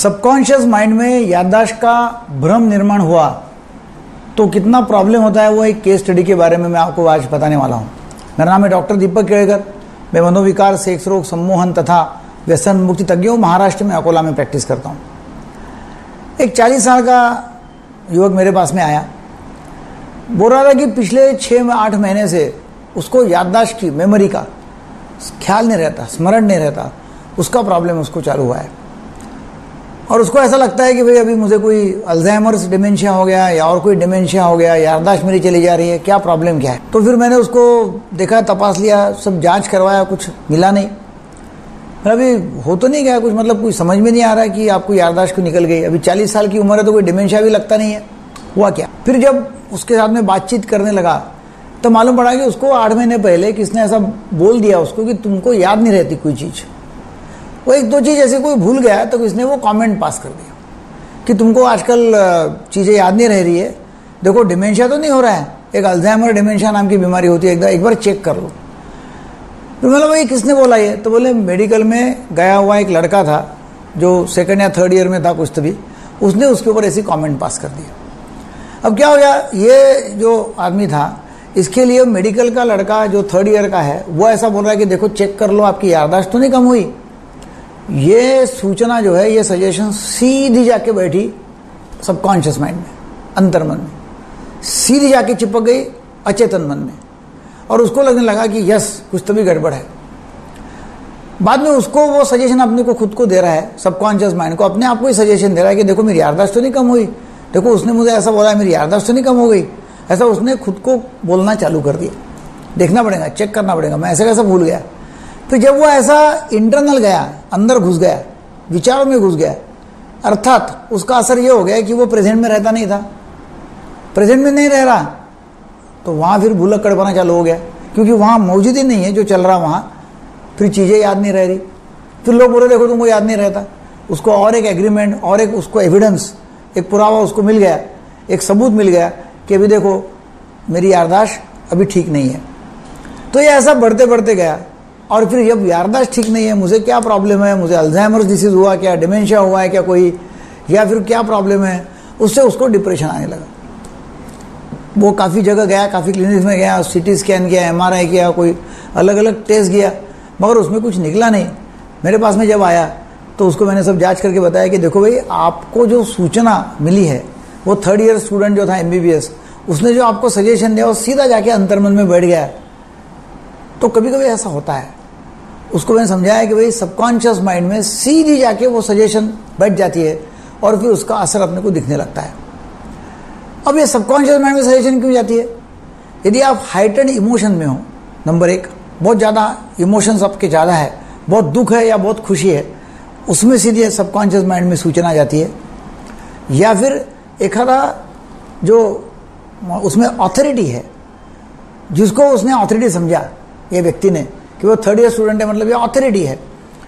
Subconscious mind में याददाश्त का भ्रम निर्माण हुआ तो कितना प्रॉब्लम होता है, वो एक केस स्टडी के बारे में मैं आपको आज बताने वाला हूँ। मेरा नाम है डॉक्टर दीपक केळकर। मैं मनोविकार, सेक्स रोग, सम्मोहन तथा व्यसन मुक्ति तज्ञ हूँ। महाराष्ट्र में अकोला में प्रैक्टिस करता हूँ। एक 40 साल का युवक मेरे पास में आया, बोल रहा था कि पिछले 6-8 महीने से उसको याददाश्त की, मेमोरी का ख्याल नहीं रहता, स्मरण नहीं रहता, उसका प्रॉब्लम उसको चालू हुआ है। और उसको ऐसा लगता है कि भाई अभी मुझे कोई अल्जाइमर्स डिमेंशिया हो गया या और कोई डिमेंशिया हो गया, याददाश्त मेरी चली जा रही है, क्या प्रॉब्लम क्या है। तो फिर मैंने उसको देखा, तपास लिया, सब जांच करवाया, कुछ मिला नहीं। अभी हो तो नहीं गया कुछ, मतलब कोई समझ में नहीं आ रहा है कि आपको याददाश्त क्यों निकल गई। अभी 40 साल की उम्र है तो कोई डिमेंशिया भी लगता नहीं है, हुआ क्या। फिर जब उसके साथ में बातचीत करने लगा तो मालूम पड़ा कि उसको 8 महीने पहले किसने ऐसा बोल दिया उसको कि तुमको याद नहीं रहती कोई चीज़। वो 1-2 चीज़ ऐसे कोई भूल गया तो किसने वो कमेंट पास कर दिया कि तुमको आजकल चीज़ें याद नहीं रह रही है, देखो डिमेंशिया तो नहीं हो रहा है, एक अल्जाइमर डिमेंशिया नाम की बीमारी होती है, एक बार चेक कर लो। तो मतलब भाई किसने बोला ये, तो बोले मेडिकल में गया हुआ एक लड़का था जो 2nd या 3rd ईयर में था कुछ तभी, उसने उसके ऊपर ऐसी कमेंट पास कर दिया। अब क्या हो गया, ये जो आदमी था इसके लिए मेडिकल का लड़का जो 3rd ईयर का है वो ऐसा बोल रहा है कि देखो चेक कर लो, आपकी याददाश्त तो नहीं कम हुई। ये सूचना जो है, ये सजेशन सीधी जाके बैठी सबकॉन्शियस माइंड में, अंतर्मन में, सीधी जाके चिपक गई अचेतन मन में, और उसको लगने लगा कि यस कुछ तो भी गड़बड़ है। बाद में उसको वो सजेशन अपने को खुद को दे रहा है, सबकॉन्शियस माइंड को अपने आप को ही सजेशन दे रहा है कि देखो मेरी याददाश्त तो नहीं कम हुई, देखो उसने मुझे ऐसा बोला है, मेरी याददाश्त तो नहीं कम हो गई। ऐसा उसने खुद को बोलना चालू कर दिया। देखना पड़ेगा, चेक करना पड़ेगा, मैं ऐसा कैसा भूल गया। फिर जब वो ऐसा इंटरनल गया, अंदर घुस गया, विचारों में घुस गया, अर्थात उसका असर ये हो गया कि वो प्रेजेंट में रहता नहीं था, प्रेजेंट में नहीं रह रहा, तो वहाँ फिर भूलक्कड़पना चालू हो गया, क्योंकि वहाँ मौजूद ही नहीं है जो चल रहा वहाँ, फिर चीज़ें याद नहीं रह रही। फिर लोग बोले देखो तुमको याद नहीं रहता, उसको और एक एग्रीमेंट और एक उसको एविडेंस, एक पुरावा उसको मिल गया, एक सबूत मिल गया कि अभी देखो मेरी याददाश्त अभी ठीक नहीं है। तो ये ऐसा बढ़ते बढ़ते गया, और फिर जब याददाश्त ठीक नहीं है, मुझे क्या प्रॉब्लम है, मुझे अल्जाइमर्स डिसीज हुआ क्या, डिमेंशिया हुआ है क्या कोई, या फिर क्या प्रॉब्लम है, उससे उसको डिप्रेशन आने लगा। वो काफ़ी जगह गया, काफ़ी क्लिनिक्स में गया, CT स्कैन किया, MRI किया, कोई अलग अलग टेस्ट किया, मगर उसमें कुछ निकला नहीं। मेरे पास में जब आया तो उसको मैंने सब जांच करके बताया कि देखो भाई आपको जो सूचना मिली है, वो 3rd ईयर स्टूडेंट जो था MBBS, उसने जो आपको सजेशन दिया वो सीधा जाके अंतर्मन में बैठ गया। तो कभी कभी ऐसा होता है। उसको मैंने समझाया कि भाई सबकॉन्शियस माइंड में सीधी जाके वो सजेशन बैठ जाती है और फिर उसका असर अपने को दिखने लगता है। अब ये सबकॉन्शियस माइंड में सजेशन क्यों जाती है? यदि आप हाइटेंड इमोशन में हो, नंबर 1, बहुत ज़्यादा इमोशंस आपके ज़्यादा है, बहुत दुख है या बहुत खुशी है, उसमें सीधे सबकॉन्शियस माइंड में सूचना जाती है। या फिर एखादा जो उसमें ऑथोरिटी है, जिसको उसने ऑथोरिटी समझा, ये व्यक्ति ने, कि वो 3rd ईयर स्टूडेंट है, मतलब ये ऑथोरिटी है,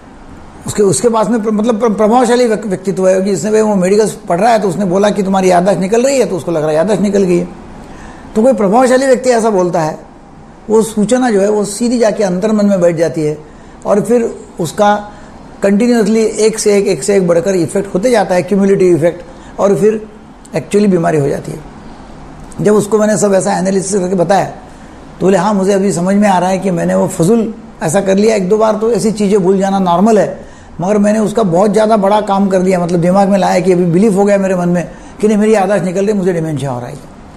उसके पास में मतलब प्रभावशाली व्यक्तित्व है कि इसने वो मेडिकल पढ़ रहा है तो उसने बोला कि तुम्हारी याददाश्त निकल रही है, तो उसको लग रहा है याददाश्त निकल गई है। तो कोई प्रभावशाली व्यक्ति ऐसा बोलता है, वो सूचना जो है वो सीधी जाके अंतर्मन में बैठ जाती है, और फिर उसका कंटिन्यूसली एक से एक बढ़कर इफेक्ट होते जाता है, क्यूमुलेटिव इफेक्ट, और फिर एक्चुअली बीमारी हो जाती है। जब उसको मैंने सब ऐसा एनालिसिस करके बताया तो बोले हाँ मुझे अभी समझ में आ रहा है कि मैंने वो फजूल ऐसा कर लिया, 1-2 बार तो ऐसी चीज़ें भूल जाना नॉर्मल है, मगर मैंने उसका बहुत ज़्यादा बड़ा काम कर दिया, मतलब दिमाग में लाया कि अभी बिलीफ हो गया मेरे मन में कि नहीं मेरी याददाश्त निकल रही, मुझे डिमेंशिया हो रहा है।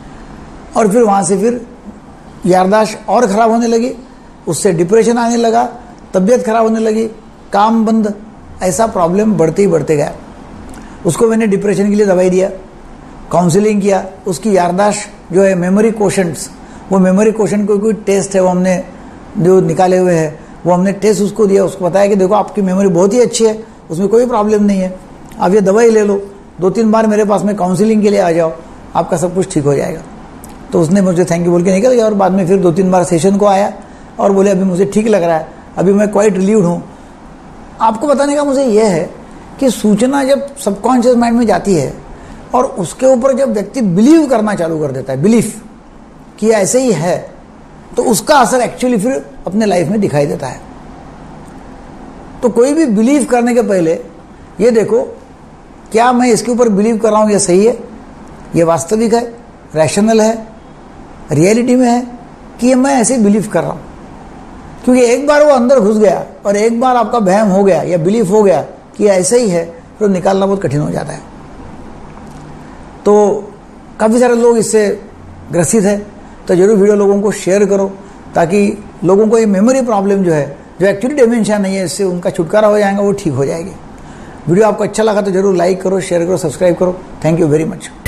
और फिर वहाँ से फिर याददाश्त और ख़राब होने लगी, उससे डिप्रेशन आने लगा, तबीयत ख़राब होने लगी, काम बंद, ऐसा प्रॉब्लम बढ़ते ही बढ़ते गया। उसको मैंने डिप्रेशन के लिए दवाई दिया, काउंसलिंग किया, उसकी याददाश्त जो है मेमोरी कोशेंट्स, वो मेमोरी कोशेंट कोई टेस्ट है वो हमने जो निकाले हुए हैं, वो हमने टेस्ट उसको दिया, उसको बताया कि देखो आपकी मेमोरी बहुत ही अच्छी है, उसमें कोई प्रॉब्लम नहीं है, आप ये दवाई ले लो, 2-3 बार मेरे पास में काउंसलिंग के लिए आ जाओ, आपका सब कुछ ठीक हो जाएगा। तो उसने मुझे थैंक यू बोल के निकल गया, और बाद में फिर 2-3 बार सेशन को आया और बोले अभी मुझे ठीक लग रहा है, अभी मैं क्वाइट रिलीव्ड हूँ। आपको बताने का मुझे यह है कि सूचना जब सबकॉन्शियस माइंड में जाती है और उसके ऊपर जब व्यक्ति बिलीव करना चालू कर देता है, बिलीफ कि ऐसे ही है, तो उसका असर एक्चुअली फिर अपने लाइफ में दिखाई देता है। तो कोई भी बिलीव करने के पहले ये देखो क्या मैं इसके ऊपर बिलीव कर रहा हूँ ये सही है, ये वास्तविक है, रैशनल है, रियलिटी में है, कि ये मैं ऐसे बिलीव कर रहा हूँ। क्योंकि एक बार वो अंदर घुस गया और एक बार आपका वहम हो गया या बिलीफ हो गया कि ऐसा ही है, फिर निकालना बहुत कठिन हो जाता है। तो काफ़ी सारे लोग इससे ग्रसित है, तो जरूर वीडियो लोगों को शेयर करो, ताकि लोगों को ये मेमोरी प्रॉब्लम जो है, जो एक्चुअली डिमेंशिया नहीं है, इससे उनका छुटकारा हो जाएगा, वो ठीक हो जाएगी। वीडियो आपको अच्छा लगा तो जरूर लाइक करो, शेयर करो, सब्सक्राइब करो। Thank you very much.